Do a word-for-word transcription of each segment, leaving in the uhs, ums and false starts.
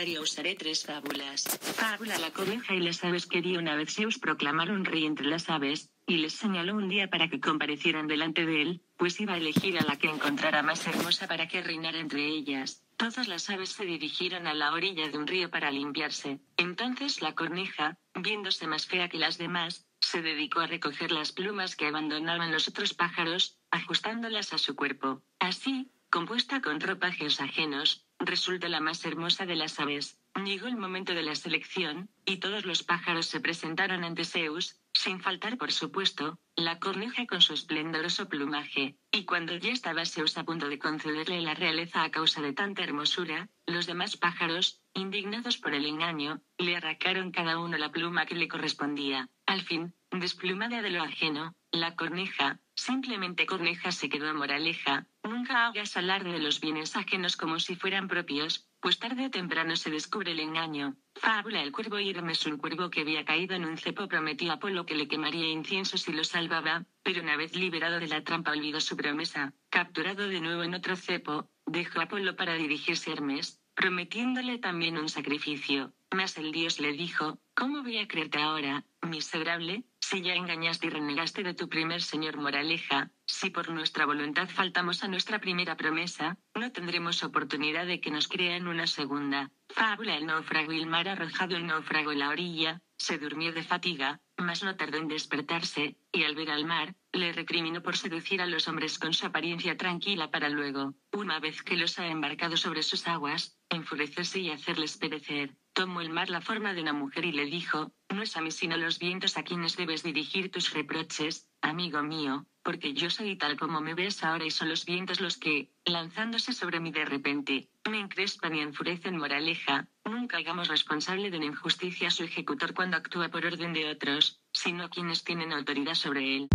comentario usaré tres fábulas. Fábula La coneja y las aves. Quería una vez Zeus proclamar un rey entre las aves, y les señaló un día para que comparecieran delante de él, pues iba a elegir a la que encontrara más hermosa para que reinara entre ellas. Todas las aves se dirigieron a la orilla de un río para limpiarse. Entonces la coneja, viéndose más fea que las demás, se dedicó a recoger las plumas que abandonaban los otros pájaros, ajustándolas a su cuerpo. Así, compuesta con ropajes ajenos, resultó la más hermosa de las aves. Llegó el momento de la selección, y todos los pájaros se presentaron ante Zeus, sin faltar por supuesto, la coneja con su esplendoroso plumaje. Y cuando ya estaba Zeus a punto de concederle la realeza a causa de tanta hermosura, los demás pájaros, indignados por el engaño, le arrancaron cada uno la pluma que le correspondía. Al fin, desplumada de lo ajeno, la coneja, simplemente coneja, se quedó. Moraleja: nunca hagas alarde de los bienes ajenos como si fueran propios, pues tarde o temprano se descubre el engaño. Fábula El cuervo y Hermes. Un cuervo que había caído en un cepo prometió a Apolo que le quemaría incienso si lo salvaba, pero una vez liberado de la trampa olvidó su promesa. Capturado de nuevo en otro cepo, dejó a Apolo para dirigirse a Hermes, prometiéndole también un sacrificio. Mas el dios le dijo: ¿cómo voy a creerte ahora, miserable, si ya engañaste y renegaste de tu primer señor? Moraleja: si por nuestra voluntad faltamos a nuestra primera promesa, no tendremos oportunidad de que nos crean una segunda. Fábula El náufrago y el mar. Arrojado el náufrago en la orilla, se durmió de fatiga, mas no tardó en despertarse, y al ver al mar, le recriminó por seducir a los hombres con su apariencia tranquila para luego, una vez que los ha embarcado sobre sus aguas, enfurecerse y hacerles perecer. Tomó el mar la forma de una mujer y le dijo: no es a mí sino a los vientos a quienes debes dirigir tus reproches, amigo mío, porque yo soy tal como me ves ahora y son los vientos los que, lanzándose sobre mí de repente, me encrespan y enfurecen. Moraleja: nunca hagamos responsable de una injusticia a su ejecutor cuando actúa por orden de otros, sino a quienes tienen autoridad sobre él.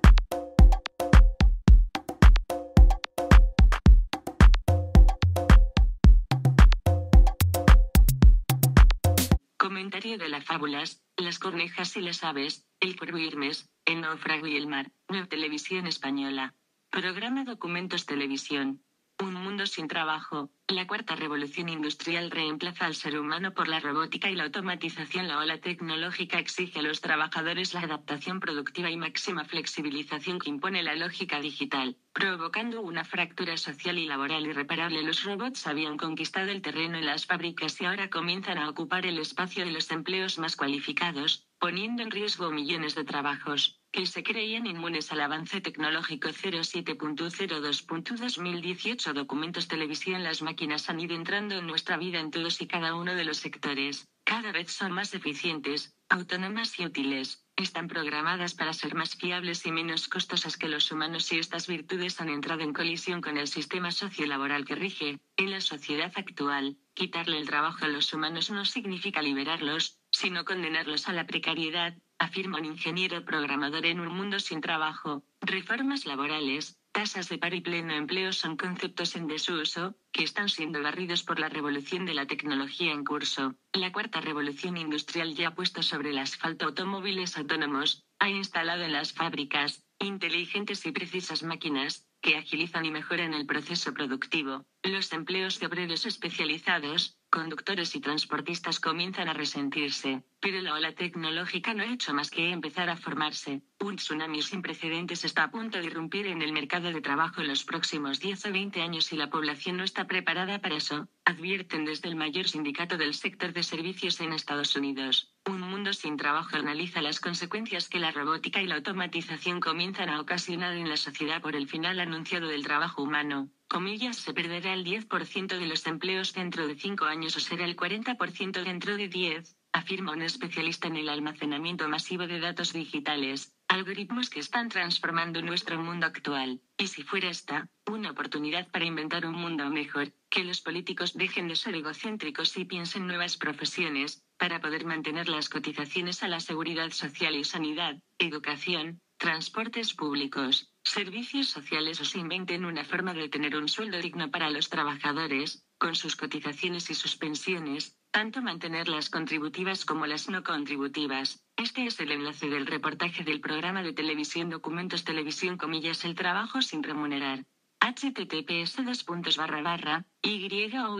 Comentario de las fábulas: Las conejas y las aves, El cuervo y Hermes, El náufrago y el mar. Nueva Televisión Española. Programa Documentos Televisión. Un mundo sin trabajo. La cuarta revolución industrial reemplaza al ser humano por la robótica y la automatización. La ola tecnológica exige a los trabajadores la adaptación productiva y máxima flexibilización que impone la lógica digital, provocando una fractura social y laboral irreparable. Los robots habían conquistado el terreno en las fábricas y ahora comienzan a ocupar el espacio de los empleos más cualificados, poniendo en riesgo millones de trabajos que se creían inmunes al avance tecnológico. cero siete punto cero dos punto dos mil dieciocho Documentos Televisión. Las máquinas han ido entrando en nuestra vida en todos y cada uno de los sectores. Cada vez son más eficientes, autónomas y útiles. Están programadas para ser más fiables y menos costosas que los humanos, y estas virtudes han entrado en colisión con el sistema sociolaboral que rige en la sociedad actual. Quitarle el trabajo a los humanos no significa liberarlos, sino condenarlos a la precariedad, afirma un ingeniero programador. En un mundo sin trabajo, reformas laborales, tasas de paro y pleno empleo son conceptos en desuso, que están siendo barridos por la revolución de la tecnología en curso. La cuarta revolución industrial ya ha puesto sobre el asfalto automóviles autónomos, ha instalado en las fábricas inteligentes y precisas máquinas que agilizan y mejoran el proceso productivo. Los empleos de obreros especializados, conductores y transportistas comienzan a resentirse, pero la ola tecnológica no ha hecho más que empezar a formarse. Un tsunami sin precedentes está a punto de irrumpir en el mercado de trabajo en los próximos diez o veinte años y la población no está preparada para eso, advierten desde el mayor sindicato del sector de servicios en Estados Unidos. Un mundo sin trabajo analiza las consecuencias que la robótica y la automatización comienzan a ocasionar en la sociedad por el final anunciado del trabajo humano. Comillas: se perderá el diez por ciento de los empleos dentro de cinco años o será el cuarenta por ciento dentro de diez, afirma un especialista en el almacenamiento masivo de datos digitales, algoritmos que están transformando nuestro mundo actual. Y si fuera esta una oportunidad para inventar un mundo mejor, que los políticos dejen de ser egocéntricos y piensen nuevas profesiones, para poder mantener las cotizaciones a la seguridad social y sanidad, educación, transportes públicos, servicios sociales, o se inventen una forma de tener un sueldo digno para los trabajadores, con sus cotizaciones y sus pensiones, tanto mantener las contributivas como las no contributivas. Este es el enlace del reportaje del programa de televisión Documentos Televisión comillas El trabajo sin remunerar. https dos puntos barra barra y o dos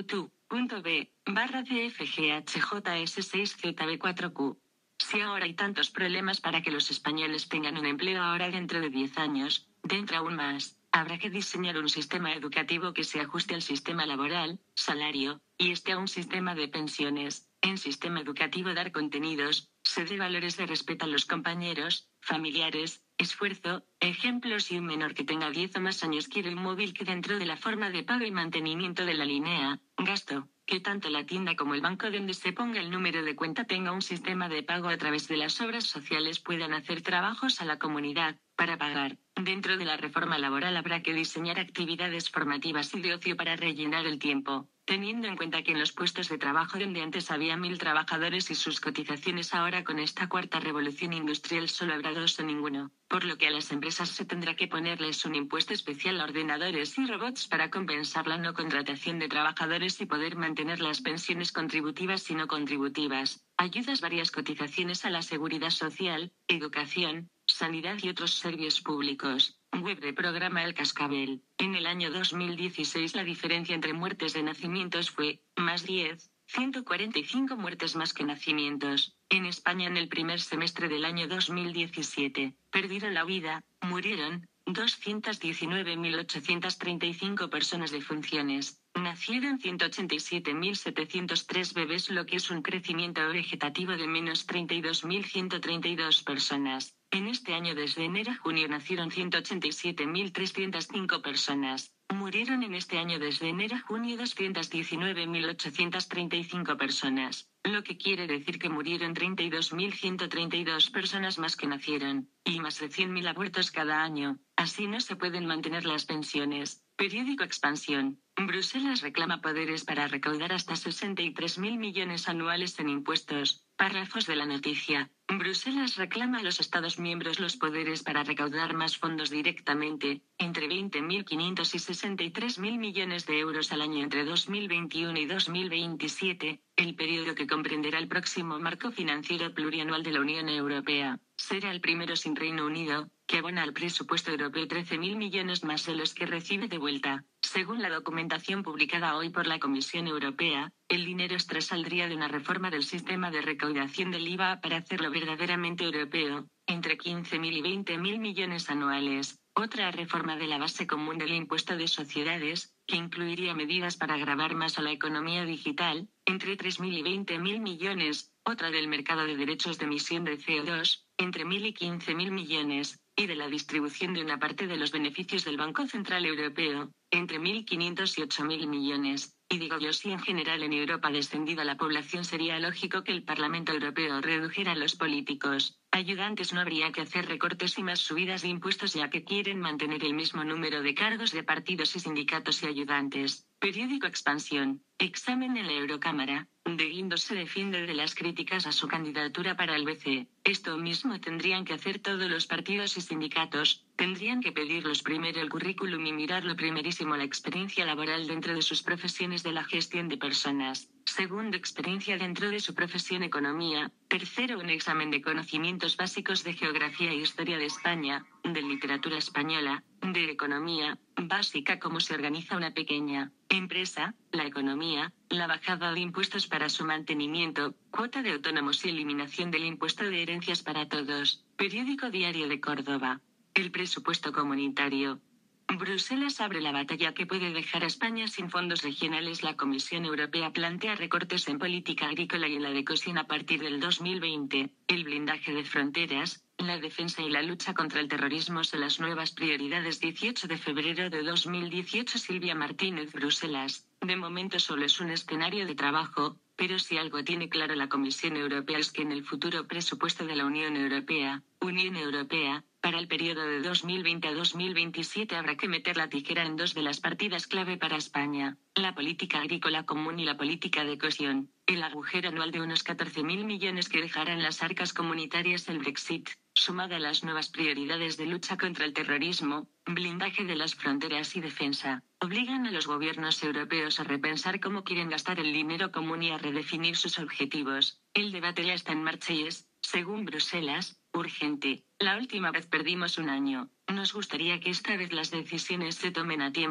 Punto B, barra C F G H J S seis Z B cuatro Q. Si ahora hay tantos problemas para que los españoles tengan un empleo ahora dentro de diez años, dentro aún más, habrá que diseñar un sistema educativo que se ajuste al sistema laboral, salario, y este a un sistema de pensiones. En sistema educativo dar contenidos, se dé valores de respeto a los compañeros, familiares, esfuerzo, ejemplos y un menor que tenga diez o más años quiere un móvil que dentro de la forma de pago y mantenimiento de la línea, gasto, que tanto la tienda como el banco donde se ponga el número de cuenta tenga un sistema de pago a través de las obras sociales puedan hacer trabajos a la comunidad, para pagar. Dentro de la reforma laboral habrá que diseñar actividades formativas y de ocio para rellenar el tiempo, teniendo en cuenta que en los puestos de trabajo donde antes había mil trabajadores y sus cotizaciones ahora con esta cuarta revolución industrial solo habrá dos o ninguno, por lo que a las empresas se tendrá que ponerles un impuesto especial a ordenadores y robots para compensar la no contratación de trabajadores y poder mantener las pensiones contributivas y no contributivas, ayudas varias cotizaciones a la seguridad social, educación, sanidad y otros servicios públicos. Web de programa El Cascabel. En el año dos mil dieciséis la diferencia entre muertes de nacimientos fue, más diez, ciento cuarenta y cinco muertes más que nacimientos. En España en el primer semestre del año dos mil diecisiete, perdieron la vida, murieron, doscientas diecinueve mil ochocientas treinta y cinco personas de funciones. Nacieron ciento ochenta y siete mil setecientos tres bebés, lo que es un crecimiento vegetativo de menos treinta y dos mil ciento treinta y dos personas. En este año desde enero a junio nacieron ciento ochenta y siete mil trescientas cinco personas. Murieron en este año desde enero a junio doscientas diecinueve mil ochocientas treinta y cinco personas, lo que quiere decir que murieron treinta y dos mil ciento treinta y dos personas más que nacieron, y más de cien mil abortos cada año. Así no se pueden mantener las pensiones. Periódico Expansión. Bruselas reclama poderes para recaudar hasta sesenta y tres mil millones anuales en impuestos. Párrafos de la noticia. Bruselas reclama a los Estados miembros los poderes para recaudar más fondos directamente, entre veinte mil quinientos y sesenta y tres mil millones de euros al año entre dos mil veintiuno y dos mil veintisiete, el periodo que comprenderá el próximo marco financiero plurianual de la Unión Europea. Será el primero sin Reino Unido, que abona al presupuesto europeo trece mil millones más de los que recibe de vuelta. Según la documentación publicada hoy por la Comisión Europea, el dinero extra saldría de una reforma del sistema de recaudación del I V A para hacerlo verdaderamente europeo, entre quince mil y veinte mil millones anuales. Otra reforma de la base común del impuesto de sociedades, que incluiría medidas para gravar más a la economía digital, entre tres mil y veinte mil millones. Otra del mercado de derechos de emisión de C O dos, entre mil y quince mil millones, y de la distribución de una parte de los beneficios del Banco Central Europeo, entre mil quinientos y ocho mil millones. Y digo yo, si en general en Europa descendida la población sería lógico que el Parlamento Europeo redujera a los políticos ayudantes, no habría que hacer recortes y más subidas de impuestos ya que quieren mantener el mismo número de cargos de partidos y sindicatos y ayudantes. Periódico Expansión. Examen en la Eurocámara. De Guindos se defiende de las críticas a su candidatura para el B C E. Esto mismo tendrían que hacer todos los partidos y sindicatos. Tendrían que pedirlos primero el currículum y mirarlo primerísimo la experiencia laboral dentro de sus profesiones de la gestión de personas. Segundo, experiencia dentro de su profesión economía. Tercero, un examen de conocimientos básicos de geografía e historia de España, de literatura española, de economía básica, cómo se organiza una pequeña empresa, la economía, la bajada de impuestos para su mantenimiento, cuota de autónomos y eliminación del impuesto de herencias para todos. Periódico Diario de Córdoba. El presupuesto comunitario. Bruselas abre la batalla que puede dejar a España sin fondos regionales. La Comisión Europea plantea recortes en política agrícola y en la de cohesión a partir del dos mil veinte. El blindaje de fronteras, la defensa y la lucha contra el terrorismo son las nuevas prioridades. dieciocho de febrero de dos mil dieciocho. Silvia Martínez. Bruselas. De momento solo es un escenario de trabajo, pero si algo tiene claro la Comisión Europea es que en el futuro presupuesto de la Unión Europea, Unión Europea, para el periodo de dos mil veinte a dos mil veintisiete habrá que meter la tijera en dos de las partidas clave para España, la política agrícola común y la política de cohesión. El agujero anual de unos catorce mil millones que dejarán las arcas comunitarias el Brexit, sumada a las nuevas prioridades de lucha contra el terrorismo, blindaje de las fronteras y defensa, obligan a los gobiernos europeos a repensar cómo quieren gastar el dinero común y a redefinir sus objetivos. El debate ya está en marcha y es, según Bruselas, urgente. La última vez perdimos un año. Nos gustaría que esta vez las decisiones se tomen a tiempo,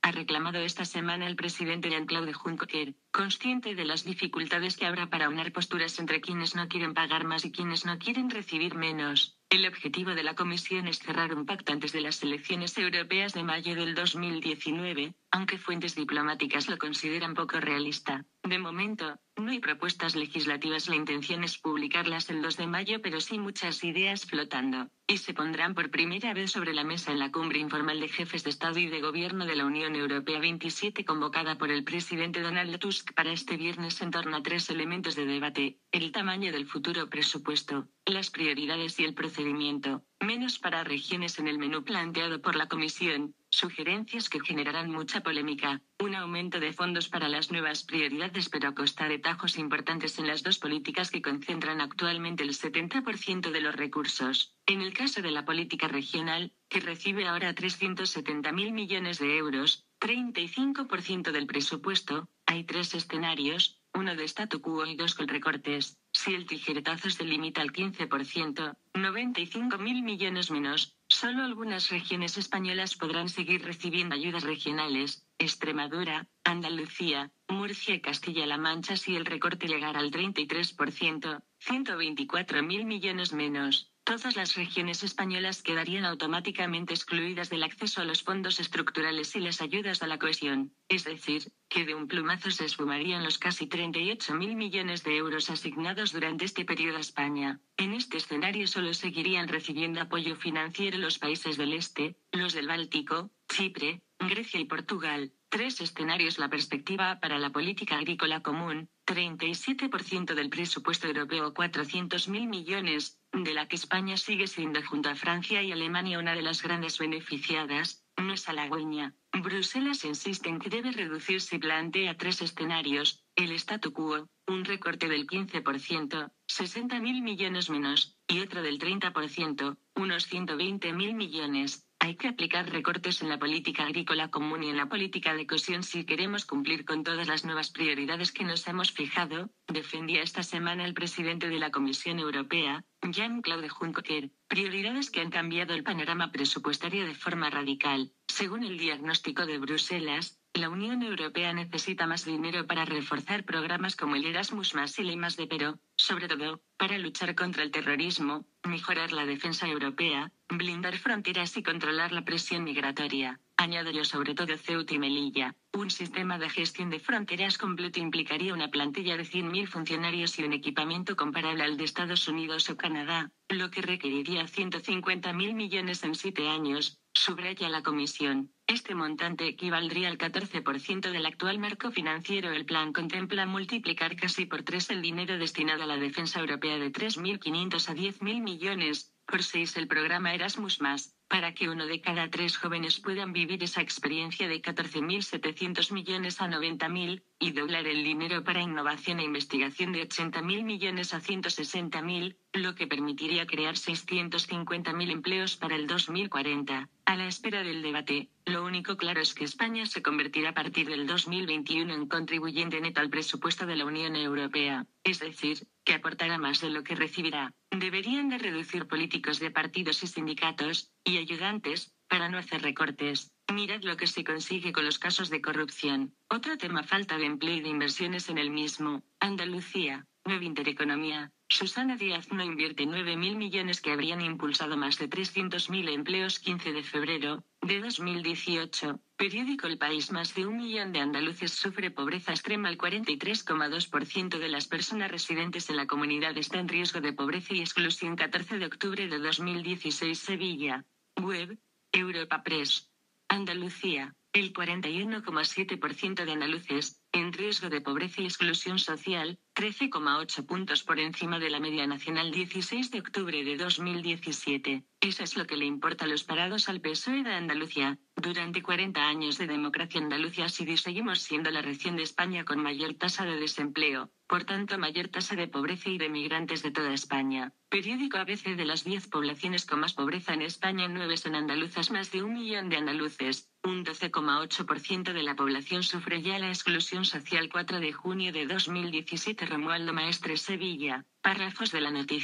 ha reclamado esta semana el presidente Jean-Claude Juncker, consciente de las dificultades que habrá para unar posturas entre quienes no quieren pagar más y quienes no quieren recibir menos. El objetivo de la Comisión es cerrar un pacto antes de las elecciones europeas de mayo del dos mil diecinueve, aunque fuentes diplomáticas lo consideran poco realista. De momento, no hay propuestas legislativas, la intención es publicarlas el dos de mayo, pero sí muchas ideas flotando, y se pondrán por primera vez sobre la mesa en la cumbre informal de jefes de Estado y de Gobierno de la Unión Europea veintisiete convocada por el presidente Donald Tusk para este viernes en torno a tres elementos de debate: el tamaño del futuro presupuesto, las prioridades y el procedimiento. Menos para regiones en el menú planteado por la Comisión, sugerencias que generarán mucha polémica, un aumento de fondos para las nuevas prioridades pero a costa de tajos importantes en las dos políticas que concentran actualmente el setenta por ciento de los recursos. En el caso de la política regional, que recibe ahora trescientos setenta mil millones de euros, treinta y cinco por ciento del presupuesto, hay tres escenarios, uno de statu quo y dos con recortes. Si el tijeretazo se limita al quince por ciento, noventa y cinco mil millones menos, solo algunas regiones españolas podrán seguir recibiendo ayudas regionales: Extremadura, Andalucía, Murcia y Castilla-La Mancha. Si el recorte llegara al treinta y tres por ciento, ciento veinticuatro mil millones menos. Todas las regiones españolas quedarían automáticamente excluidas del acceso a los fondos estructurales y las ayudas a la cohesión, es decir, que de un plumazo se esfumarían los casi treinta y ocho mil millones de euros asignados durante este periodo a España. En este escenario solo seguirían recibiendo apoyo financiero los países del este, los del Báltico, Chipre, Grecia y Portugal. Tres escenarios: la perspectiva para la política agrícola común, treinta y siete por ciento del presupuesto europeo, cuatrocientos mil millones, de la que España sigue siendo junto a Francia y Alemania una de las grandes beneficiadas, no es halagüeña. Bruselas insiste en que debe reducirse y plantea tres escenarios: el statu quo, un recorte del quince por ciento, sesenta mil millones menos, y otro del treinta por ciento, unos ciento veinte mil millones. Hay que aplicar recortes en la política agrícola común y en la política de cohesión si queremos cumplir con todas las nuevas prioridades que nos hemos fijado, defendía esta semana el presidente de la Comisión Europea, Jean-Claude Juncker. Prioridades que han cambiado el panorama presupuestario de forma radical. Según el diagnóstico de Bruselas, la Unión Europea necesita más dinero para reforzar programas como el Erasmus más y el I más D, pero, sobre todo, para luchar contra el terrorismo, mejorar la defensa europea, blindar fronteras y controlar la presión migratoria. Añadió sobre todo Ceuta y Melilla. Un sistema de gestión de fronteras completo implicaría una plantilla de cien mil funcionarios y un equipamiento comparable al de Estados Unidos o Canadá, lo que requeriría ciento cincuenta mil millones en siete años, subraya la Comisión. Este montante equivaldría al catorce por ciento del actual marco financiero. El plan contempla multiplicar casi por tres el dinero destinado a la defensa europea de tres mil quinientos a diez mil millones, por seis el programa Erasmus más, para que uno de cada tres jóvenes puedan vivir esa experiencia, de catorce mil setecientos millones a noventa mil, y doblar el dinero para innovación e investigación de ochenta mil millones a ciento sesenta mil, lo que permitiría crear seiscientos cincuenta mil empleos para el dos mil cuarenta. A la espera del debate, lo único claro es que España se convertirá a partir del dos mil veintiuno en contribuyente neto al presupuesto de la Unión Europea, es decir, que aportará más de lo que recibirá. Deberían de reducir políticos de partidos y sindicatos, y ayudantes, para no hacer recortes. Mirad lo que se consigue con los casos de corrupción. Otro tema: falta de empleo y de inversiones en el mismo. Andalucía, Nueva Intereconomía. Susana Díaz no invierte nueve mil millones que habrían impulsado más de trescientos mil empleos. quince de febrero de dos mil dieciocho. Periódico El País. Más de un millón de andaluces sufre pobreza extrema. El cuarenta y tres coma dos por ciento de las personas residentes en la comunidad está en riesgo de pobreza y exclusión. catorce de octubre de dos mil dieciséis. Sevilla. Web. Europa Press. Andalucía. El cuarenta y uno coma siete por ciento de andaluces, en riesgo de pobreza y exclusión social, trece coma ocho puntos por encima de la media nacional. dieciséis de octubre de dos mil diecisiete. Eso es lo que le importa a los parados al P S O E de Andalucía. Durante cuarenta años de democracia, Andalucía ha sido y seguimos siendo la región de España con mayor tasa de desempleo, por tanto mayor tasa de pobreza y de migrantes de toda España. Periódico A B C. De las diez poblaciones con más pobreza en España, nueve son andaluzas. Más de un millón de andaluces, un doce coma ocho por ciento de la población, sufre ya la exclusión social. cuatro de junio de dos mil diecisiete. Romualdo Maestre. Sevilla. Párrafos de la noticia.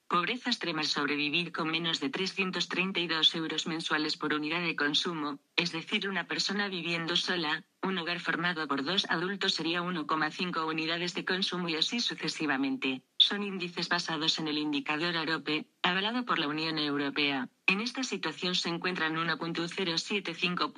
Pobreza extrema: sobrevivir con menos de trescientos treinta y dos euros mensuales por unidad de consumo, es decir, una persona viviendo sola. Un hogar formado por dos adultos sería uno coma cinco unidades de consumo y así sucesivamente. Son índices basados en el indicador AROPE, avalado por la Unión Europea. En esta situación se encuentran uno coma cero setenta y cinco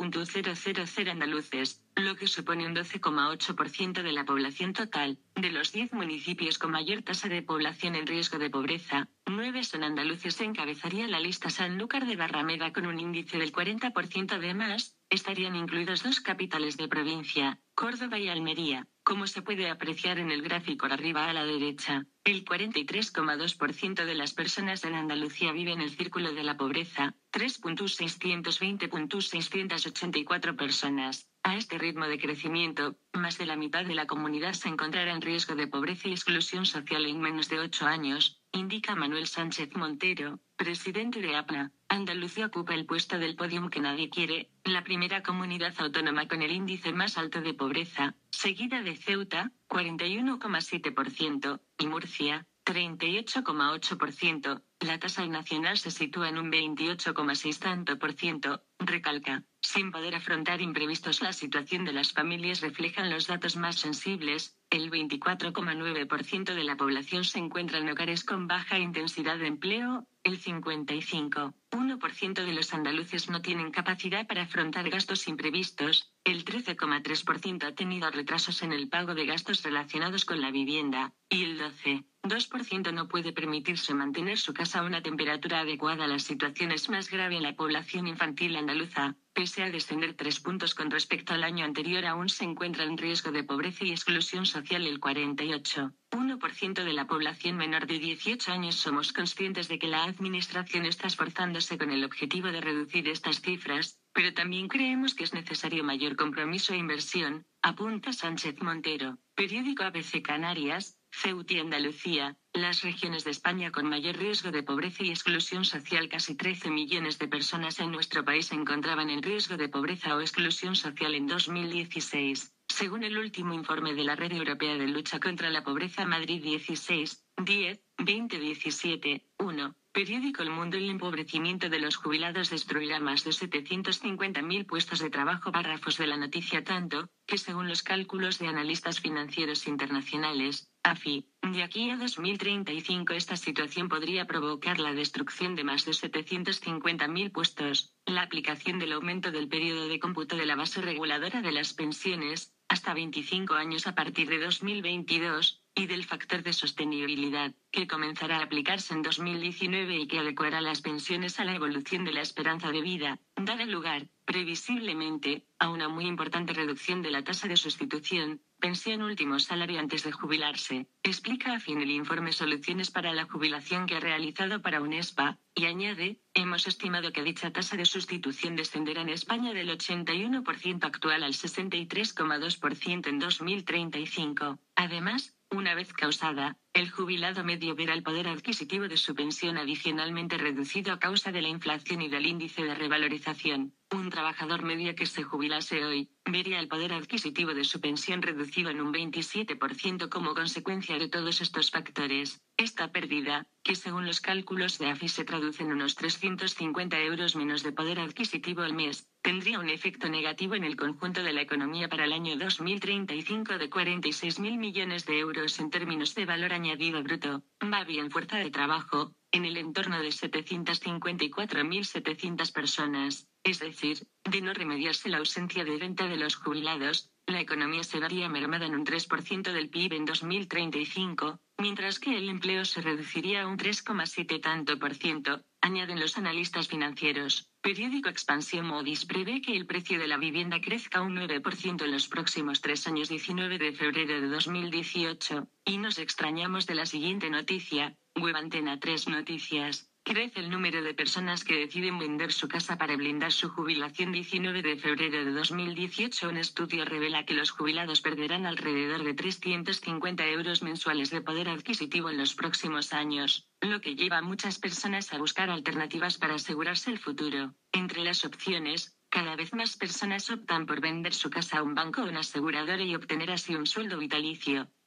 mil andaluces, lo que supone un doce coma ocho por ciento de la población total. De los diez municipios con mayor tasa de población en riesgo de pobreza, nueve son andaluces. Encabezaría la lista Sanlúcar de Barrameda con un índice del cuarenta por ciento. Además, estarían incluidos dos capitales de provincia, Córdoba y Almería. Como se puede apreciar en el gráfico arriba a la derecha, el cuarenta y tres coma dos por ciento de las personas en Andalucía vive en el círculo de la pobreza, tres millones seiscientos veinte mil seiscientos ochenta y cuatro personas. A este ritmo de crecimiento, más de la mitad de la comunidad se encontrará en riesgo de pobreza y exclusión social en menos de ocho años, indica Manuel Sánchez Montero, presidente de A P N A. Andalucía ocupa el puesto del podium que nadie quiere, la primera comunidad autónoma con el índice más alto de pobreza, seguida de Ceuta, cuarenta y uno coma siete por ciento, y Murcia, treinta y ocho coma ocho por ciento. La tasa nacional se sitúa en un veintiocho coma seis por ciento, recalca. Sin poder afrontar imprevistos, la situación de las familias reflejan los datos más sensibles. El veinticuatro coma nueve por ciento de la población se encuentra en hogares con baja intensidad de empleo, el cincuenta y cinco coma uno por ciento de los andaluces no tienen capacidad para afrontar gastos imprevistos, el trece coma tres por ciento ha tenido retrasos en el pago de gastos relacionados con la vivienda, y el doce coma dos por ciento no puede permitirse mantener su casa a una temperatura adecuada. La situación es más grave en la población infantil andaluza. Pese a descender tres puntos con respecto al año anterior, aún se encuentra en riesgo de pobreza y exclusión social el cuarenta y ocho coma uno por ciento de la población menor de dieciocho años. Somos conscientes de que la Administración está esforzándose con el objetivo de reducir estas cifras, pero también creemos que es necesario mayor compromiso e inversión, apunta Sánchez Montero. Periódico A B C Canarias, Ceuta y Andalucía, las regiones de España con mayor riesgo de pobreza y exclusión social. Casi trece millones de personas en nuestro país se encontraban en riesgo de pobreza o exclusión social en dos mil dieciséis, según el último informe de la Red Europea de Lucha contra la Pobreza. Madrid dieciséis, diez, veinte diecisiete, uno. Periódico El Mundo. El empobrecimiento de los jubilados destruirá más de setecientos cincuenta mil puestos de trabajo. Párrafos de la noticia, tanto que según los cálculos de analistas financieros internacionales, A F I, de aquí a dos mil treinta y cinco esta situación podría provocar la destrucción de más de setecientos cincuenta mil puestos. La aplicación del aumento del periodo de cómputo de la base reguladora de las pensiones, hasta veinticinco años a partir de dos mil veintidós, y del factor de sostenibilidad, que comenzará a aplicarse en dos mil diecinueve y que adecuará las pensiones a la evolución de la esperanza de vida, dará lugar, previsiblemente, a una muy importante reducción de la tasa de sustitución, pensión último salario antes de jubilarse, explica A F I en el informe Soluciones para la Jubilación que ha realizado para UNESPA, y añade, hemos estimado que dicha tasa de sustitución descenderá en España del ochenta y uno por ciento actual al sesenta y tres coma dos por ciento en dos mil treinta y cinco. Además, una vez causada, el jubilado medio verá el poder adquisitivo de su pensión adicionalmente reducido a causa de la inflación y del índice de revalorización. Un trabajador medio que se jubilase hoy, vería el poder adquisitivo de su pensión reducido en un veintisiete por ciento como consecuencia de todos estos factores. Esta pérdida, que según los cálculos de A F I se traduce en unos trescientos cincuenta euros menos de poder adquisitivo al mes, tendría un efecto negativo en el conjunto de la economía para el año dos mil treinta y cinco de cuarenta y seis mil millones de euros en términos de valor añadido bruto. Va bien fuerza de trabajo, en el entorno de setecientos cincuenta y cuatro mil setecientas personas, es decir, de no remediarse la ausencia de renta de los jubilados, la economía se vería mermada en un tres por ciento del P I B en dos mil treinta y cinco, mientras que el empleo se reduciría a un tres coma siete tanto por ciento, añaden los analistas financieros. Periódico Expansión. Moody's prevé que el precio de la vivienda crezca un nueve por ciento en los próximos tres años. diecinueve de febrero de dos mil dieciocho, y nos extrañamos de la siguiente noticia. Web Antena tres Noticias. Crece el número de personas que deciden vender su casa para blindar su jubilación. diecinueve de febrero de dos mil dieciocho. Un estudio revela que los jubilados perderán alrededor de trescientos cincuenta euros mensuales de poder adquisitivo en los próximos años, lo que lleva a muchas personas a buscar alternativas para asegurarse el futuro. Entre las opciones, cada vez más personas optan por vender su casa a un banco o una aseguradora y obtener así un sueldo vitalicio.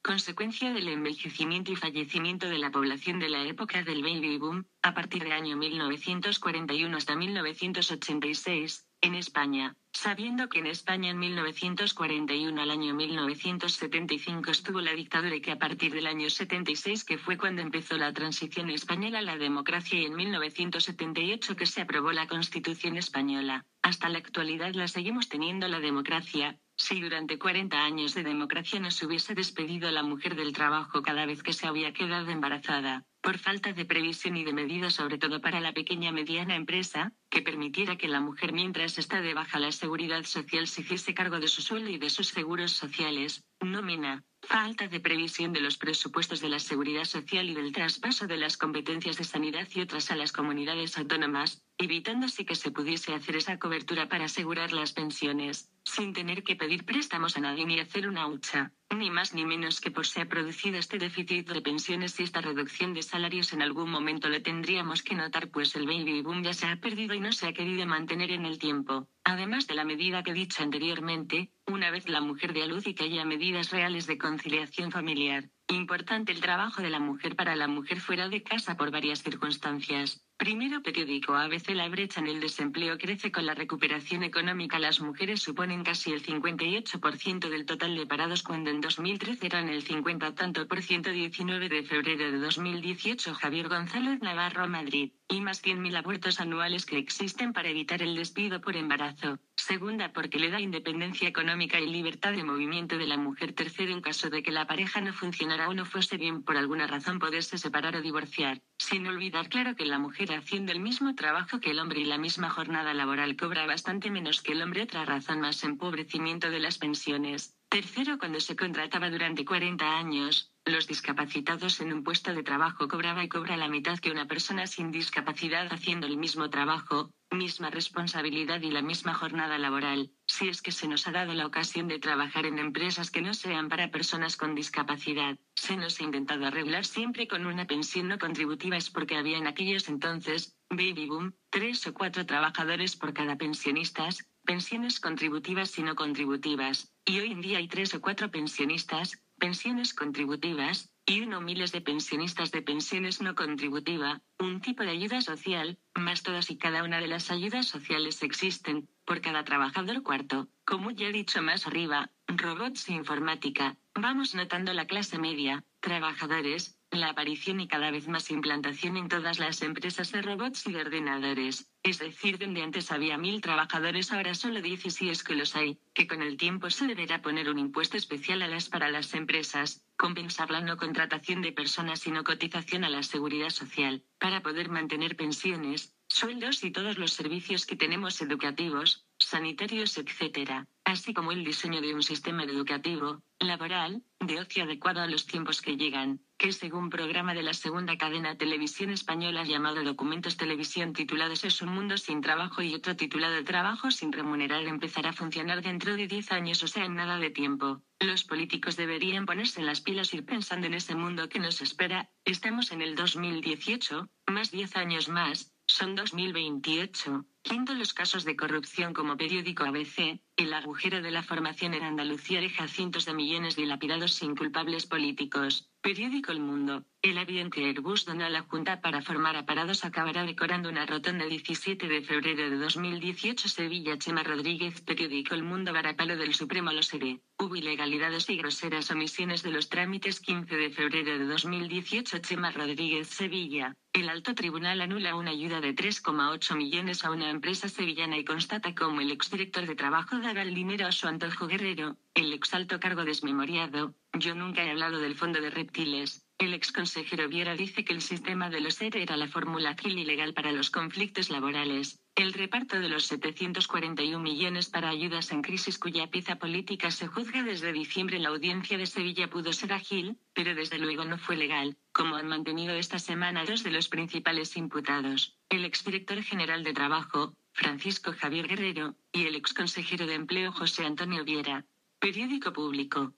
consecuencia del envejecimiento y fallecimiento de la población de la época del baby boom, a partir del año mil novecientos cuarenta y uno hasta mil novecientos ochenta y seis, en España, sabiendo que en España en mil novecientos cuarenta y uno al año mil novecientos setenta y cinco estuvo la dictadura y que a partir del año setenta y seis que fue cuando empezó la transición española a la democracia y en mil novecientos setenta y ocho que se aprobó la Constitución española, hasta la actualidad la seguimos teniendo la democracia. Si durante cuarenta años de democracia no se hubiese despedido a la mujer del trabajo cada vez que se había quedado embarazada, por falta de previsión y de medidas sobre todo para la pequeña mediana empresa, que permitiera que la mujer mientras está de baja la seguridad social se hiciese cargo de su sueldo y de sus seguros sociales, nómina, falta de previsión de los presupuestos de la seguridad social y del traspaso de las competencias de sanidad y otras a las comunidades autónomas, evitando así que se pudiese hacer esa cobertura para asegurar las pensiones, sin tener que pedir préstamos a nadie ni hacer una hucha, ni más ni menos que por se ha producido este déficit de pensiones y esta reducción de salarios en algún momento lo tendríamos que notar pues el baby boom ya se ha perdido y no se ha querido mantener en el tiempo. Además de la medida que he dicho anteriormente, una vez la mujer dé a luz y que haya medidas reales de conciliación familiar. Importante el trabajo de la mujer para la mujer fuera de casa por varias circunstancias. Primero, periódico A B C. La brecha en el desempleo crece con la recuperación económica. Las mujeres suponen casi el cincuenta y ocho por ciento del total de parados cuando en dos mil trece eran el cincuenta tanto por ciento. diecinueve de febrero de dos mil dieciocho. Javier González Navarro, Madrid. Y más cien mil abortos anuales que existen para evitar el despido por embarazo. Segunda, porque le da independencia económica y libertad de movimiento de la mujer. Tercero, en caso de que la pareja no funcionara o no fuese bien por alguna razón poderse separar o divorciar. Sin olvidar claro que la mujer haciendo el mismo trabajo que el hombre y la misma jornada laboral cobra bastante menos que el hombre. Otra razón más, empobrecimiento de las pensiones. Tercero, cuando se contrataba durante cuarenta años, los discapacitados en un puesto de trabajo cobraba y cobra la mitad que una persona sin discapacidad haciendo el mismo trabajo, misma responsabilidad y la misma jornada laboral. Si es que se nos ha dado la ocasión de trabajar en empresas que no sean para personas con discapacidad, se nos ha intentado arreglar siempre con una pensión no contributiva es porque había en aquellos entonces, baby boom, tres o cuatro trabajadores por cada pensionistas, pensiones contributivas y no contributivas, y hoy en día hay tres o cuatro pensionistas, pensiones contributivas, y uno miles de pensionistas de pensiones no contributiva, un tipo de ayuda social, más todas y cada una de las ayudas sociales existen, por cada trabajador. Cuarto, como ya he dicho más arriba, robots e informática, vamos notando la clase media, trabajadores, la aparición y cada vez más implantación en todas las empresas de robots y de ordenadores, es decir, donde antes había mil trabajadores ahora solo diez y si es que los hay, que con el tiempo se deberá poner un impuesto especial a las para las empresas, compensar la no contratación de personas y no cotización a la seguridad social, para poder mantener pensiones, sueldos y todos los servicios que tenemos educativos, sanitarios, etcétera, así como el diseño de un sistema educativo, laboral, de ocio adecuado a los tiempos que llegan, que según programa de la segunda cadena televisión española llamado Documentos Televisión titulados Es un mundo sin trabajo y otro titulado Trabajo sin remunerar empezará a funcionar dentro de diez años, o sea en nada de tiempo. Los políticos deberían ponerse las pilas y ir pensando en ese mundo que nos espera. Estamos en el dos mil dieciocho, más diez años más, son dos mil veintiocho. Quinto, los casos de corrupción como periódico A B C, el agujero de la formación en Andalucía deja cientos de millones dilapidados sin culpables políticos. Periódico El Mundo, el avión que Airbus donó a la Junta para formar a parados acabará decorando una rotonda. diecisiete de febrero de dos mil dieciocho, Sevilla. Chema Rodríguez. Periódico El Mundo, varapalo del Supremo lo seré. Hubo ilegalidades y groseras omisiones de los trámites. quince de febrero de dos mil dieciocho, Chema Rodríguez. Sevilla. El alto tribunal anula una ayuda de tres coma ocho millones a una empresa sevillana y constata cómo el exdirector de trabajo daba el dinero a su antojo. Guerrero, el exalto cargo desmemoriado. Yo nunca he hablado del fondo de reptiles. El exconsejero Viera dice que el sistema de los E R E era la fórmula ágil y legal para los conflictos laborales. El reparto de los setecientos cuarenta y un millones para ayudas en crisis cuya pieza política se juzga desde diciembre en la audiencia de Sevilla pudo ser ágil, pero desde luego no fue legal, como han mantenido esta semana dos de los principales imputados, el exdirector general de Trabajo, Francisco Javier Guerrero, y el exconsejero de Empleo José Antonio Viera. Periódico Público.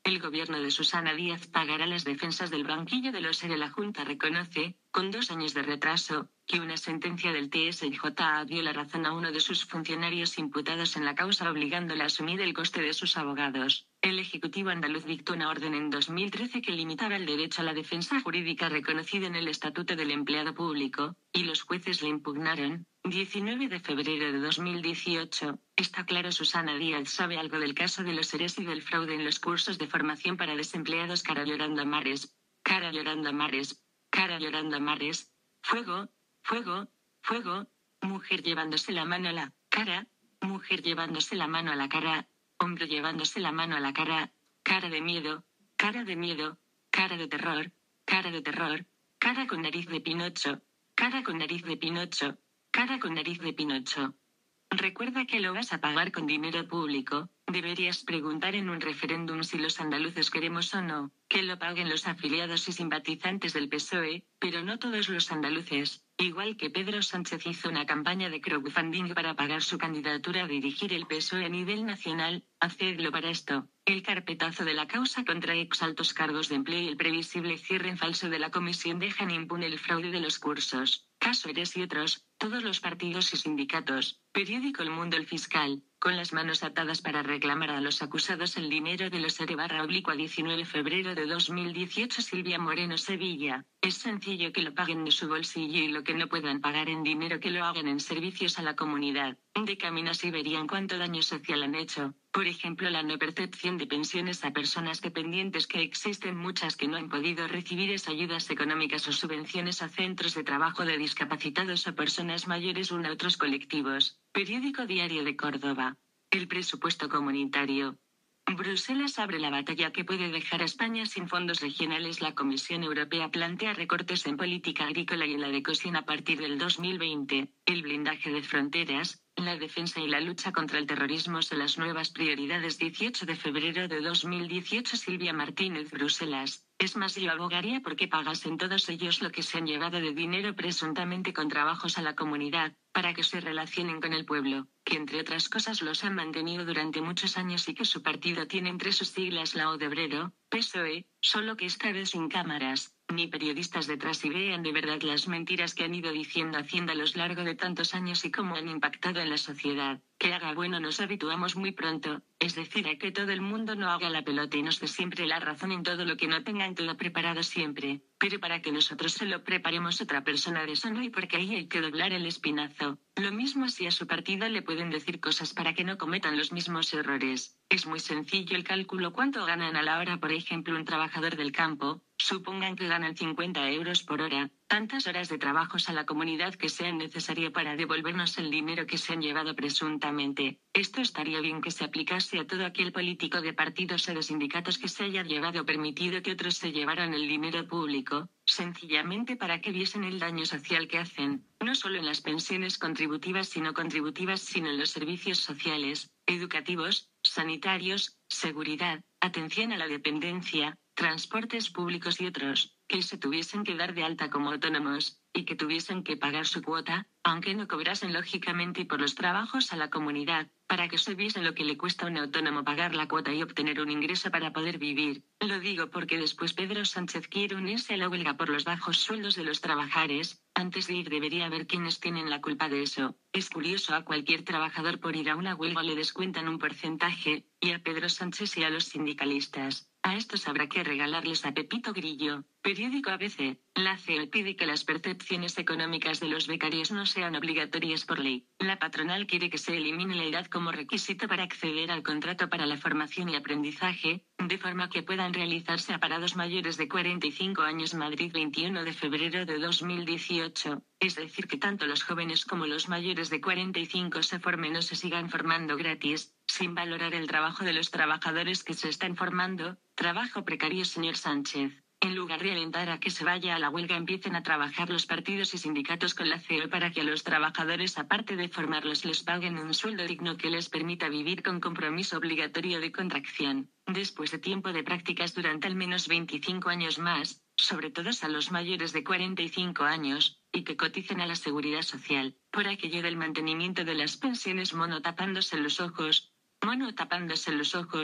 El gobierno de Susana Díaz pagará las defensas del banquillo de los ERE. La Junta reconoce, con dos años de retraso, que una sentencia del T S J dio la razón a uno de sus funcionarios imputados en la causa, obligándole a asumir el coste de sus abogados. El Ejecutivo andaluz dictó una orden en dos mil trece que limitaba el derecho a la defensa jurídica reconocido en el Estatuto del Empleado Público, y los jueces la impugnaron. diecinueve de febrero de dos mil dieciocho. Está claro, Susana Díaz sabe algo del caso de los ERE y del fraude en los cursos de formación para desempleados. Cara llorando a mares. Cara llorando a mares. Cara llorando a mares. Fuego, fuego, fuego. Mujer llevándose la mano a la cara. Mujer llevándose la mano a la cara. Hombre llevándose la mano a la cara. Cara de miedo. Cara de miedo. Cara de terror. Cara de terror. Cara con nariz de Pinocho. Cara con nariz de Pinocho. Cara con nariz de Pinocho. Recuerda que lo vas a pagar con dinero público. Deberías preguntar en un referéndum si los andaluces queremos o no que lo paguen los afiliados y simpatizantes del P S O E, pero no todos los andaluces. Igual que Pedro Sánchez hizo una campaña de crowdfunding para pagar su candidatura a dirigir el P S O E a nivel nacional, hacedlo para esto. El carpetazo de la causa contra ex altos cargos de empleo y el previsible cierre en falso de la comisión dejan impune el fraude de los cursos. Caso ERES y otros, todos los partidos y sindicatos. Periódico El Mundo. El fiscal, con las manos atadas para reclamar a los acusados el dinero de los ERE barra oblicua diecinueve de febrero de dos mil dieciocho. Silvia Moreno, Sevilla. Es sencillo que lo paguen de su bolsillo y lo que no puedan pagar en dinero que lo hagan en servicios a la comunidad. De camino así verían cuánto daño social han hecho. Por ejemplo, la no percepción de pensiones a personas dependientes, que existen muchas que no han podido recibir esas ayudas económicas o subvenciones a centros de trabajo de discapacitados o personas mayores u a otros colectivos. Periódico Diario de Córdoba. El presupuesto comunitario. Bruselas abre la batalla que puede dejar a España sin fondos regionales. La Comisión Europea plantea recortes en política agrícola y en la de cohesión a partir del dos mil veinte. El blindaje de fronteras, la defensa y la lucha contra el terrorismo son las nuevas prioridades. dieciocho de febrero de dos mil dieciocho. Silvia Martínez, Bruselas. Es más, yo abogaría porque pagasen todos ellos lo que se han llevado de dinero presuntamente con trabajos a la comunidad, para que se relacionen con el pueblo, que entre otras cosas los han mantenido durante muchos años y que su partido tiene entre sus siglas la O de obrero, P S O E, solo que esta vez sin cámaras, ni periodistas detrás, y vean de verdad las mentiras que han ido diciendo Hacienda a lo largo de tantos años y cómo han impactado en la sociedad. Que haga bueno, nos habituamos muy pronto, es decir, a que todo el mundo no haga la pelota y nos dé siempre la razón en todo lo que no tengan todo preparado siempre, pero para que nosotros se lo preparemos otra persona de eso no, y porque ahí hay que doblar el espinazo. Lo mismo si a su partido le pueden decir cosas para que no cometan los mismos errores. Es muy sencillo el cálculo. ¿Cuánto ganan a la hora, por ejemplo, un trabajador del campo? Supongan que ganan cincuenta euros por hora, tantas horas de trabajos a la comunidad que sean necesarias para devolvernos el dinero que se han llevado presuntamente. Esto estaría bien que se aplicase a todo aquel político de partidos o de sindicatos que se haya llevado o permitido que otros se llevaran el dinero público, sencillamente para que viesen el daño social que hacen, no solo en las pensiones contributivas sino contributivas, sino en los servicios sociales, educativos, sanitarios, seguridad, atención a la dependencia, transportes públicos y otros, que se tuviesen que dar de alta como autónomos, y que tuviesen que pagar su cuota, aunque no cobrasen lógicamente por los trabajos a la comunidad, para que se viese lo que le cuesta a un autónomo pagar la cuota y obtener un ingreso para poder vivir. Lo digo porque después Pedro Sánchez quiere unirse a la huelga por los bajos sueldos de los trabajadores. Antes de ir debería ver quiénes tienen la culpa de eso. Es curioso, a cualquier trabajador por ir a una huelga le descuentan un porcentaje, y a Pedro Sánchez y a los sindicalistas. A estos habrá que regalarles a Pepito Grillo. Periódico A B C. La C E O pide que las percepciones económicas de los becarios no sean obligatorias por ley. La patronal quiere que se elimine la edad como requisito para acceder al contrato para la formación y aprendizaje, de forma que puedan realizarse a parados mayores de cuarenta y cinco años. Madrid, veintiuno de febrero de dos mil dieciocho. Es decir, que tanto los jóvenes como los mayores de cuarenta y cinco se formen o se sigan formando gratis, sin valorar el trabajo de los trabajadores que se están formando. Trabajo precario, señor Sánchez. En lugar de alentar a que se vaya a la huelga, empiecen a trabajar los partidos y sindicatos con la C E O para que a los trabajadores, aparte de formarlos, les paguen un sueldo digno que les permita vivir con compromiso obligatorio de contracción. Después de tiempo de prácticas durante al menos veinticinco años más, sobre todo a los mayores de cuarenta y cinco años, y que coticen a la Seguridad Social, por aquello del mantenimiento de las pensiones. Mono tapándose los ojos. Mono tapándose los ojos.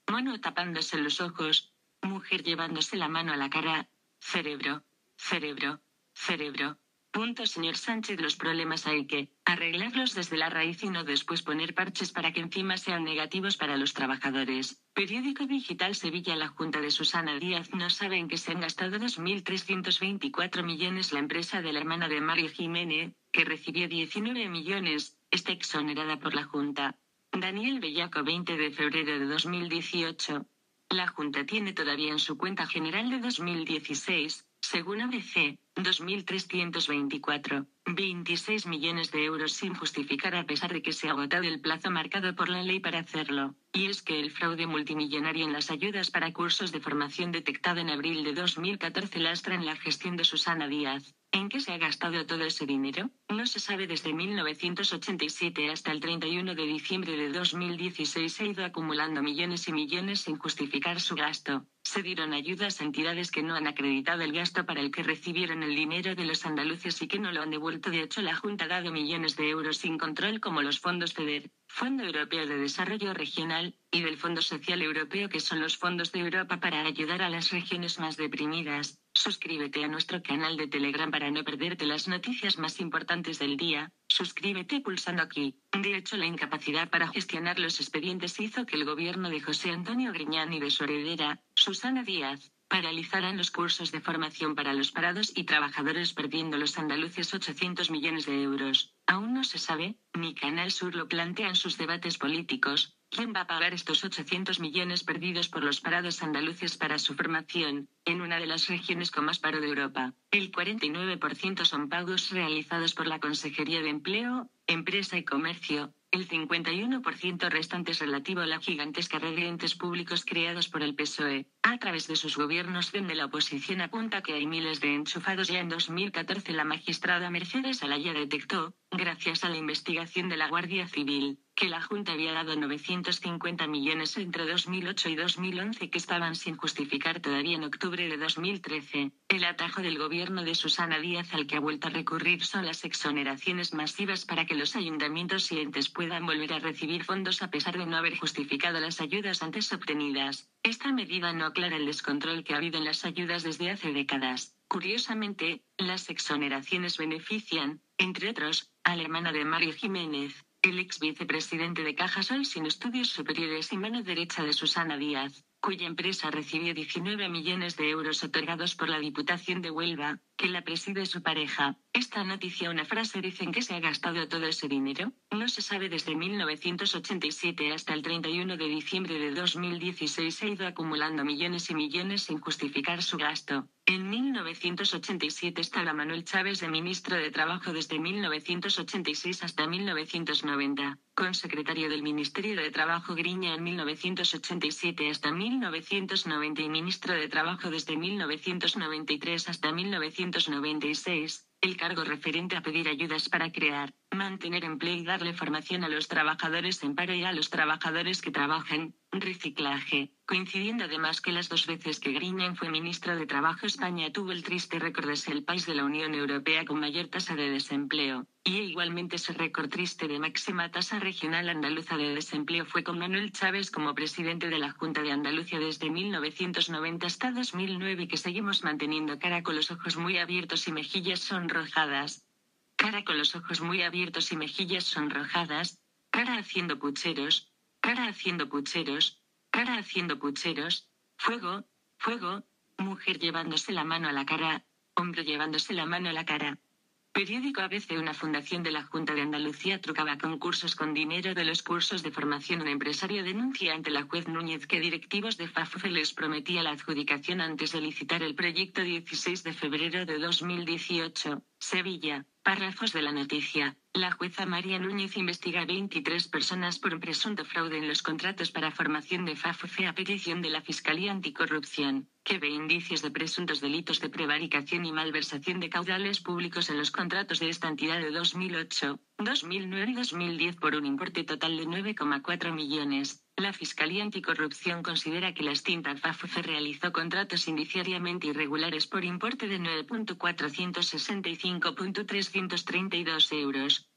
Mono tapándose los ojos. Mujer llevándose la mano a la cara. Cerebro. Cerebro. Cerebro. Punto, señor Sánchez, los problemas hay que arreglarlos desde la raíz y no después poner parches para que encima sean negativos para los trabajadores. Periódico Digital Sevilla. La Junta de Susana Díaz no sabe en qué se han gastado dos mil trescientos veinticuatro millones. La empresa de la hermana de Mario Jiménez, que recibió diecinueve millones, está exonerada por la Junta. Daniel Bellaco. veinte de febrero de dos mil dieciocho. La Junta tiene todavía en su cuenta general de dos mil dieciséis, según A B C, dos mil trescientos veinticuatro, veintiséis millones de euros sin justificar a pesar de que se ha agotado el plazo marcado por la ley para hacerlo. Y es que el fraude multimillonario en las ayudas para cursos de formación detectado en abril de dos mil catorce lastra en la gestión de Susana Díaz. ¿En qué se ha gastado todo ese dinero? No se sabe. Desde mil novecientos ochenta y siete hasta el treinta y uno de diciembre de dos mil dieciséis se ha ido acumulando millones y millones sin justificar su gasto. Se dieron ayudas a entidades que no han acreditado el gasto para el que recibieron el dinero de los andaluces y que no lo han devuelto. De hecho, la Junta ha dado millones de euros sin control, como los fondos FEDER, Fondo Europeo de Desarrollo Regional, y del Fondo Social Europeo, que son los fondos de Europa para ayudar a las regiones más deprimidas. Suscríbete a nuestro canal de Telegram para no perderte las noticias más importantes del día. Suscríbete pulsando aquí. De hecho, la incapacidad para gestionar los expedientes hizo que el gobierno de José Antonio Griñán y de su heredera, Susana Díaz, paralizaran los cursos de formación para los parados y trabajadores, perdiendo los andaluces ochocientos millones de euros. Aún no se sabe, ni Canal Sur lo plantea en sus debates políticos, quién va a pagar estos ochocientos millones perdidos por los parados andaluces para su formación, en una de las regiones con más paro de Europa. El cuarenta y nueve por ciento son pagos realizados por la Consejería de Empleo, Empresa y Comercio. El cincuenta y uno por ciento restante es relativo a la gigantesca red de entes públicos creados por el P S O E, a través de sus gobiernos, donde la oposición apunta que hay miles de enchufados. Ya en dos mil catorce la magistrada Mercedes Alaya detectó, gracias a la investigación de la Guardia Civil, que la Junta había dado novecientos cincuenta millones entre dos mil ocho y dos mil once que estaban sin justificar todavía en octubre de dos mil trece. El atajo del gobierno de Susana Díaz al que ha vuelto a recurrir son las exoneraciones masivas para que los ayuntamientos y entes puedan volver a recibir fondos a pesar de no haber justificado las ayudas antes obtenidas. Esta medida no aclara el descontrol que ha habido en las ayudas desde hace décadas. Curiosamente, las exoneraciones benefician, entre otros, a la hermana de Mario Jiménez, el ex vicepresidente de Cajasol sin estudios superiores y mano derecha de Susana Díaz, cuya empresa recibió diecinueve millones de euros otorgados por la Diputación de Huelva, que la preside su pareja. Esta noticia, una frase, dicen que se ha gastado todo ese dinero. No se sabe. Desde mil novecientos ochenta y siete hasta el treinta y uno de diciembre de dos mil dieciséis se ha ido acumulando millones y millones sin justificar su gasto. En mil novecientos ochenta y siete estaba Manuel Chávez de ministro de Trabajo desde mil novecientos ochenta y seis hasta mil novecientos noventa, consecretario del Ministerio de Trabajo Griña en mil novecientos ochenta y siete hasta mil novecientos noventa y ministro de Trabajo desde mil novecientos noventa y tres hasta mil novecientos noventa y seis, el cargo referente a pedir ayudas para crear, mantener empleo y darle formación a los trabajadores en paro y a los trabajadores que trabajan, reciclaje, coincidiendo además que las dos veces que Griñán fue ministro de Trabajo España tuvo el triste récord de ser el país de la Unión Europea con mayor tasa de desempleo, y igualmente ese récord triste de máxima tasa regional andaluza de desempleo fue con Manuel Chávez como presidente de la Junta de Andalucía desde mil novecientos noventa hasta dos mil nueve, y que seguimos manteniendo cara con los ojos muy abiertos y mejillas sonrojadas. Cara con los ojos muy abiertos y mejillas sonrojadas, cara haciendo pucheros, cara haciendo pucheros, cara haciendo pucheros, fuego, fuego, mujer llevándose la mano a la cara, hombre llevándose la mano a la cara. Periódico A B C. Una fundación de la Junta de Andalucía trucaba concursos con dinero de los cursos de formación. Un empresario denuncia ante la juez Núñez que directivos de FAFUFE les prometía la adjudicación antes de licitar el proyecto. Dieciséis de febrero de dos mil dieciocho, Sevilla. Párrafos de la noticia. La jueza María Núñez investiga a veintitrés personas por presunto fraude en los contratos para formación de FAFUFE a petición de la Fiscalía Anticorrupción, que ve indicios de presuntos delitos de prevaricación y malversación de caudales públicos en los contratos de esta entidad de dos mil ocho, dos mil nueve y dos mil diez por un importe total de nueve coma cuatro millones. La Fiscalía Anticorrupción considera que la extinta FAFUFE realizó contratos indiciariamente irregulares por importe de nueve millones cuatrocientos sesenta y cinco mil trescientos treinta y dos euros,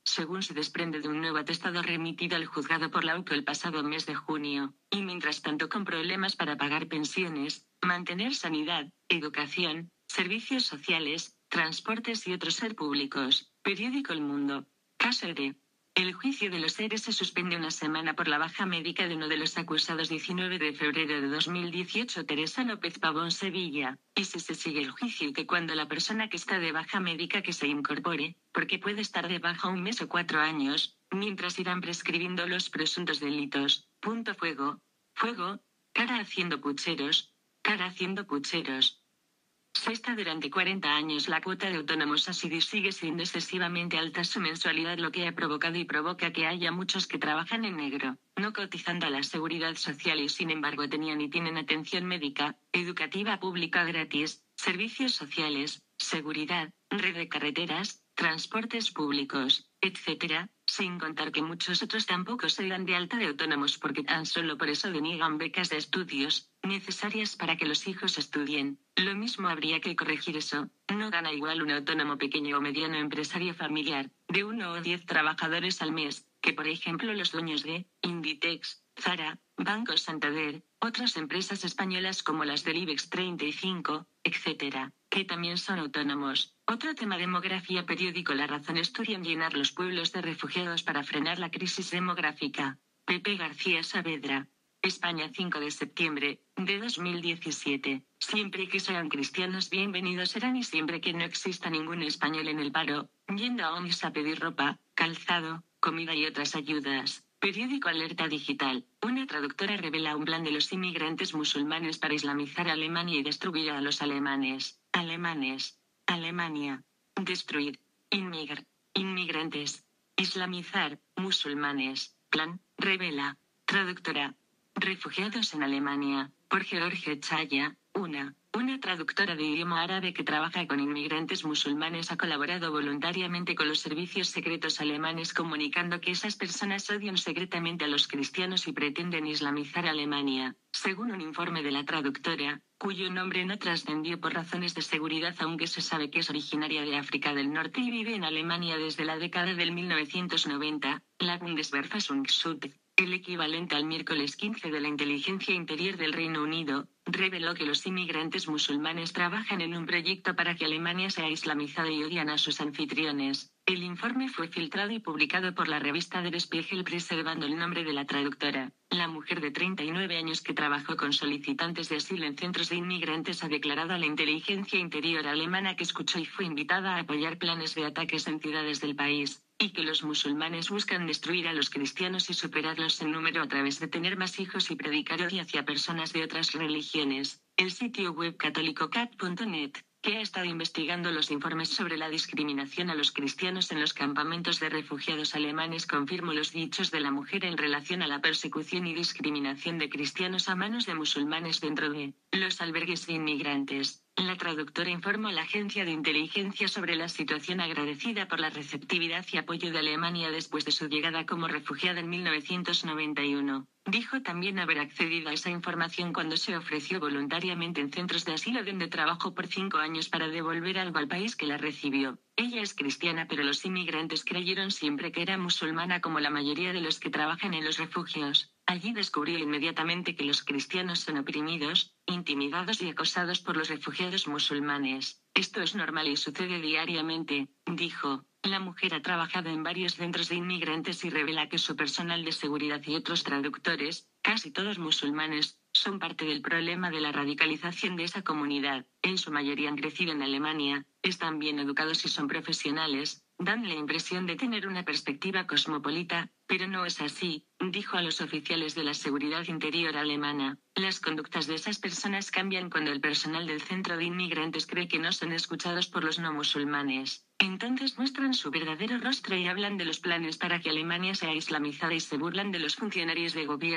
según se desprende de un nuevo atestado remitido al juzgado por la U P O el pasado mes de junio, y mientras tanto con problemas para pagar pensiones, mantener sanidad, educación, servicios sociales, transportes y otros ser públicos. Periódico El Mundo. Caso Ere. El juicio de los Ere se suspende una semana por la baja médica de uno de los acusados diecinueve de febrero de dos mil dieciocho, Teresa López Pavón, Sevilla. Y si se sigue el juicio que cuando la persona que está de baja médica que se incorpore, porque puede estar de baja un mes o cuatro años, mientras irán prescribiendo los presuntos delitos. Punto fuego. Fuego. Cara haciendo pucheros. Cara haciendo pucheros. Sexta. Durante cuarenta años la cuota de autónomos ha sido y sigue siendo excesivamente alta su mensualidad, lo que ha provocado y provoca que haya muchos que trabajan en negro, no cotizando a la seguridad social y sin embargo tenían y tienen atención médica, educativa pública gratis, servicios sociales, seguridad, red de carreteras, transportes públicos, etcétera, sin contar que muchos otros tampoco se dan de alta de autónomos porque tan solo por eso deniegan becas de estudios, necesarias para que los hijos estudien. Lo mismo habría que corregir eso, no gana igual un autónomo pequeño o mediano empresario familiar, de uno o diez trabajadores al mes, que por ejemplo los dueños de Inditex, Zara, Banco Santander, otras empresas españolas como las del IBEX treinta y cinco, etcétera, que también son autónomos. Otro tema: demografía. Periódico La Razón. Estudian llenar los pueblos de refugiados para frenar la crisis demográfica. Pepe García Saavedra. España, cinco de septiembre de dos mil diecisiete. Siempre que sean cristianos bienvenidos serán y siempre que no exista ningún español en el paro, yendo a O N G S a pedir ropa, calzado, comida y otras ayudas. Periódico Alerta Digital. Una traductora revela un plan de los inmigrantes musulmanes para islamizar Alemania y destruir a los alemanes. Alemanes. Alemania. Destruir. Inmigr. Inmigrantes. Islamizar. Musulmanes. Plan. Revela. Traductora. Refugiados en Alemania. Por George Chaya. Una. Una traductora de idioma árabe que trabaja con inmigrantes musulmanes ha colaborado voluntariamente con los servicios secretos alemanes comunicando que esas personas odian secretamente a los cristianos y pretenden islamizar Alemania. Según un informe de la traductora, cuyo nombre no trascendió por razones de seguridad aunque se sabe que es originaria de África del Norte y vive en Alemania desde la década del mil novecientos noventa, la Bundesverfassungsschutz, el equivalente al miércoles quince de la inteligencia interior del Reino Unido, reveló que los inmigrantes musulmanes trabajan en un proyecto para que Alemania sea islamizada y odian a sus anfitriones. El informe fue filtrado y publicado por la revista Der Spiegel preservando el nombre de la traductora. La mujer de treinta y nueve años que trabajó con solicitantes de asilo en centros de inmigrantes ha declarado a la inteligencia interior alemana que escuchó y fue invitada a apoyar planes de ataques en ciudades del país, y que los musulmanes buscan destruir a los cristianos y superarlos en número a través de tener más hijos y predicar odio hacia personas de otras religiones. El sitio web católico cat punto net, que ha estado investigando los informes sobre la discriminación a los cristianos en los campamentos de refugiados alemanes, confirmó los dichos de la mujer en relación a la persecución y discriminación de cristianos a manos de musulmanes dentro de los albergues de inmigrantes. La traductora informó a la agencia de inteligencia sobre la situación, agradecida por la receptividad y apoyo de Alemania después de su llegada como refugiada en mil novecientos noventa y uno. Dijo también haber accedido a esa información cuando se ofreció voluntariamente en centros de asilo donde trabajó por cinco años para devolver algo al país que la recibió. Ella es cristiana, pero los inmigrantes creyeron siempre que era musulmana, como la mayoría de los que trabajan en los refugios. Allí descubrió inmediatamente que los cristianos son oprimidos, intimidados y acosados por los refugiados musulmanes. Esto es normal y sucede diariamente, dijo. La mujer ha trabajado en varios centros de inmigrantes y revela que su personal de seguridad y otros traductores, casi todos musulmanes, son parte del problema de la radicalización de esa comunidad. En su mayoría han crecido en Alemania, están bien educados y son profesionales, dan la impresión de tener una perspectiva cosmopolita, pero no es así, dijo a los oficiales de la seguridad interior alemana. Las conductas de esas personas cambian cuando el personal del centro de inmigrantes cree que no son escuchados por los no musulmanes. Entonces muestran su verdadero rostro y hablan de los planes para que Alemania sea islamizada y se burlan de los funcionarios de gobierno,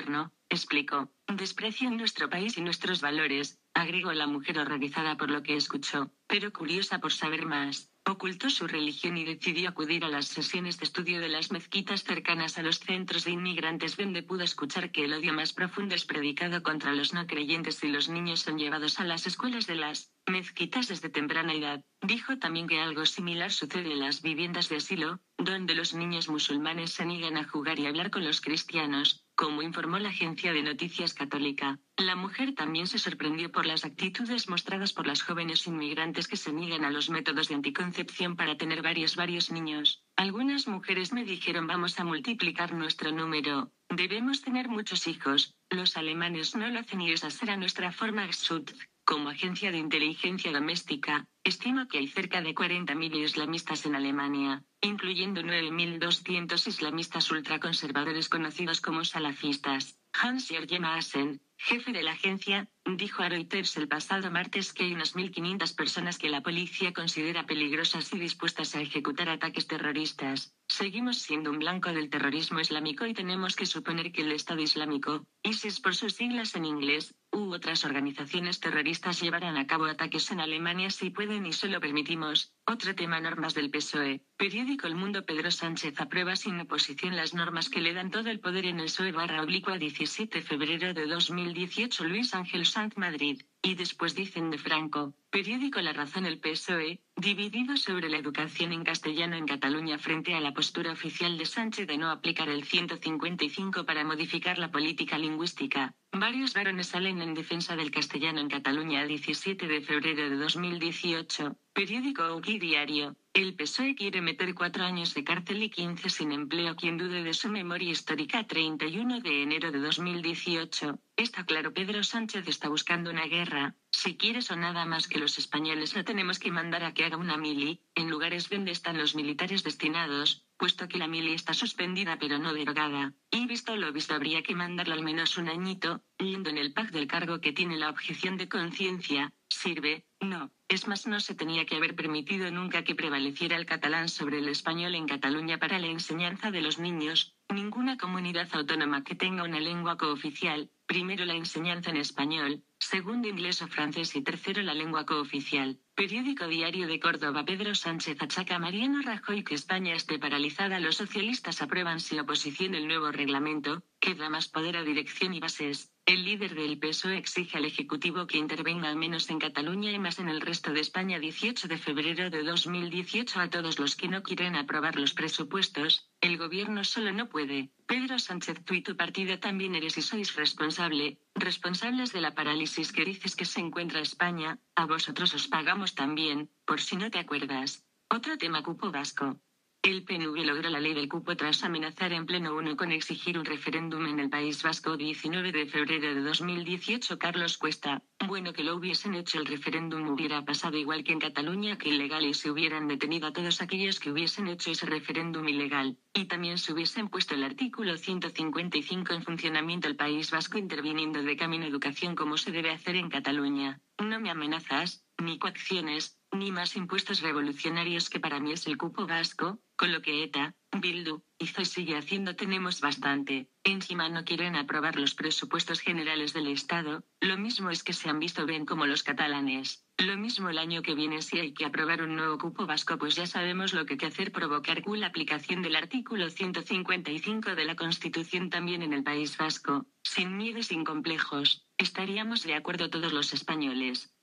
explicó. Desprecio en nuestro país y nuestros valores, agregó la mujer horrorizada por lo que escuchó, pero curiosa por saber más. Ocultó su religión y decidió acudir a las sesiones de estudio de las mezquitas cercanas a los centros de inmigrantes, donde pudo escuchar que el odio más profundo es predicado contra los no creyentes y los niños son llevados a las escuelas de las mezquitas desde temprana edad. Dijo también que algo similar sucede en las viviendas de asilo, donde los niños musulmanes se niegan a jugar y hablar con los cristianos, como informó la agencia de noticias católica. La mujer también se sorprendió por las actitudes mostradas por las jóvenes inmigrantes que se niegan a los métodos de anticoncepción para tener varios varios niños. Algunas mujeres me dijeron: vamos a multiplicar nuestro número, debemos tener muchos hijos. Los alemanes no lo hacen y esa será nuestra forma. Xut, como agencia de inteligencia doméstica, estima que hay cerca de cuarenta mil islamistas en Alemania, incluyendo nueve mil doscientos islamistas ultraconservadores conocidos como salafistas. Hans-Jörg Maassen, jefe de la agencia, dijo a Reuters el pasado martes que hay unas mil quinientas personas que la policía considera peligrosas y dispuestas a ejecutar ataques terroristas. Seguimos siendo un blanco del terrorismo islámico y tenemos que suponer que el Estado Islámico, ISIS por sus siglas en inglés, u otras organizaciones terroristas llevarán a cabo ataques en Alemania si pueden y se lo permitimos. Otro tema: normas del P S O E. Periódico El Mundo. Pedro Sánchez aprueba sin oposición las normas que le dan todo el poder en el P S O E barra oblicua diecisiete de febrero de dos mil dieciocho. Luis Ángel Sanz, Madrid. Y después dicen de Franco. Periódico La Razón. El P S O E, dividido sobre la educación en castellano en Cataluña frente a la postura oficial de Sánchez de no aplicar el ciento cincuenta y cinco para modificar la política lingüística. Varios varones salen en defensa del castellano en Cataluña. diecisiete de febrero de dos mil dieciocho. Periódico Uki Diario. El P S O E quiere meter cuatro años de cárcel y quince sin empleo a quien dude de su memoria histórica. treinta y uno de enero de dos mil dieciocho. Está claro, Pedro Sánchez está buscando una guerra. Si quieres o nada más que los españoles no tenemos que mandar a que haga una mili, en lugares donde están los militares destinados, puesto que la mili está suspendida pero no derogada. Y visto lo visto, habría que mandarlo al menos un añito, yendo en el pack del cargo que tiene la objeción de conciencia. ¿Sirve? No. Es más, no se tenía que haber permitido nunca que prevaleciera el catalán sobre el español en Cataluña para la enseñanza de los niños. Ninguna comunidad autónoma que tenga una lengua cooficial, primero la enseñanza en español, segundo inglés o francés y tercero la lengua cooficial. Periódico Diario de Córdoba. Pedro Sánchez achaca a Mariano Rajoy que España esté paralizada. Los socialistas aprueban sin oposición el nuevo reglamento, que da más poder a dirección y bases. El líder del P S O E exige al Ejecutivo que intervenga al menos en Cataluña y más en el resto de España. dieciocho de febrero de dos mil dieciocho. A todos los que no quieren aprobar los presupuestos, el gobierno solo no puede. Pedro Sánchez, tú y tu partido también eres y sois responsable, responsables de la parálisis que dices que se encuentra España. A vosotros os pagamos también, por si no te acuerdas. Otro tema: cupo vasco. El P N V logró la ley del cupo tras amenazar en pleno uno con exigir un referéndum en el País Vasco. diecinueve de febrero de dos mil dieciocho. Carlos Cuesta. Bueno, que lo hubiesen hecho el referéndum hubiera pasado igual que en Cataluña, que ilegal, y se hubieran detenido a todos aquellos que hubiesen hecho ese referéndum ilegal. Y también se hubiesen puesto el artículo ciento cincuenta y cinco en funcionamiento. El País Vasco interviniendo de camino a educación como se debe hacer en Cataluña. No me amenazas, ni coacciones, ni más impuestos revolucionarios, que para mí es el cupo vasco, con lo que ETA, Bildu, hizo y sigue haciendo tenemos bastante. Encima no quieren aprobar los presupuestos generales del Estado. Lo mismo es que se han visto bien como los catalanes. Lo mismo el año que viene si hay que aprobar un nuevo cupo vasco, pues ya sabemos lo que hay que hacer: provocar la aplicación del artículo ciento cincuenta y cinco de la Constitución también en el País Vasco. Sin miedo y sin complejos, estaríamos de acuerdo todos los españoles.